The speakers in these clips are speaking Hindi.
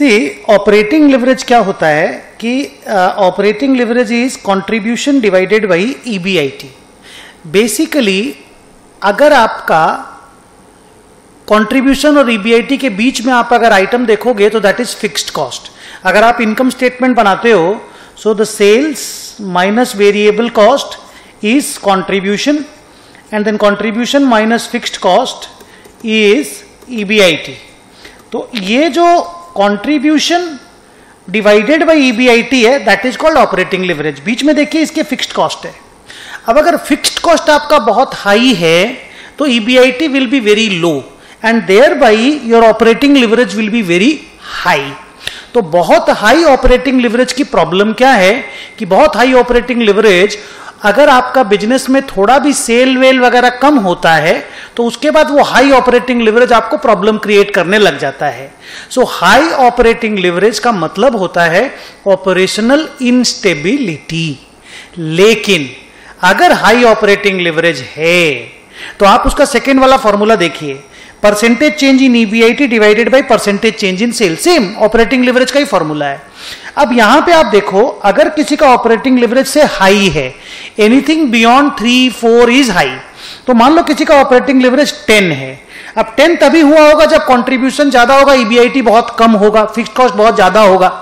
सी ऑपरेटिंग लिवरेज क्या होता है कि operating leverage is contribution divided by EBIT. Basically अगर आपका कंट्रीब्यूशन और ईबीआईटी के बीच में आप अगर आइटम देखोगे तो दैट इज फिक्स्ड कॉस्ट। अगर आप इनकम स्टेटमेंट बनाते हो so the sales minus variable cost is contribution and then contribution minus fixed cost is EBIT. तो ये जो कंट्रीब्यूशन डिवाइडेड बाय ईबीआईटी है that is called operating leverage. बीच में देखिए इसके फिक्स्ड कॉस्ट है। अब अगर फिक्स्ड कॉस्ट आपका बहुत हाई है तो EBIT will be very low and thereby your operating leverage will be very high. तो बहुत हाई ऑपरेटिंग लिवरेज की प्रॉब्लम क्या है कि बहुत हाई ऑपरेटिंग लिवरेज अगर आपका बिजनेस में थोड़ा भी सेल वेल वगैरह कम होता है तो उसके बाद वो हाई ऑपरेटिंग लिवरेज आपको प्रॉब्लम क्रिएट करने लग जाता है। सो हाई ऑपरेटिंग लिवरेज का मतलब होता है ऑपरेशनल इंस्टेबिलिटी। लेकिन अगर हाई ऑपरेटिंग लिवरेज है तो आप उसका सेकेंड वाला फॉर्मूला देखिए, percentage change in EBIT divided by percentage change in sale, same operating leverage का ही फॉर्मूला है। अब यहां पे आप देखो अगर किसी का ऑपरेटिंग लिवरेज से हाई है, एनीथिंग बियॉन्ड 3-4 इज हाई। तो मान लो किसी का ऑपरेटिंग लिवरेज 10 है। अब 10 तभी हुआ होगा जब कंट्रीब्यूशन ज्यादा होगा, ईबीआईटी बहुत कम होगा, फिक्स्ड कॉस्ट बहुत ज्यादा होगा।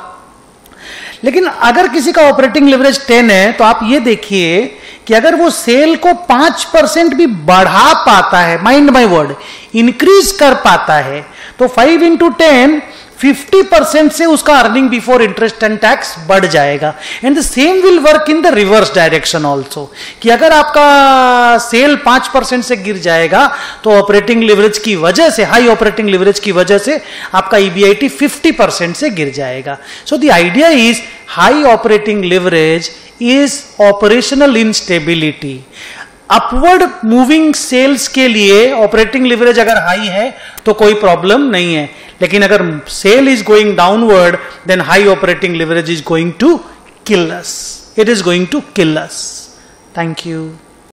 लेकिन अगर किसी का ऑपरेटिंग लिवरेज 10 है तो आप ये देखिए कि अगर वो सेल को 5% भी बढ़ा पाता है, माइंड माई वर्ड, इंक्रीज कर पाता है, तो 5 into 10 50% से उसका earning before interest and tax बढ़ जाएगा। And the same will work in the reverse direction also कि अगर आपका सेल 5% से गिर जाएगा तो ऑपरेटिंग लिवरेज की वजह से, हाई ऑपरेटिंग लिवरेज की वजह से आपका ईबीआईटी 50% से गिर जाएगा। So the idea is high operating leverage is operational instability. Upward moving sales के लिए ऑपरेटिंग लिवरेज अगर हाई है तो कोई प्रॉब्लम नहीं है, लेकिन अगर sale is going downward then high operating leverage is going to kill us, it is going to kill us. Thank you.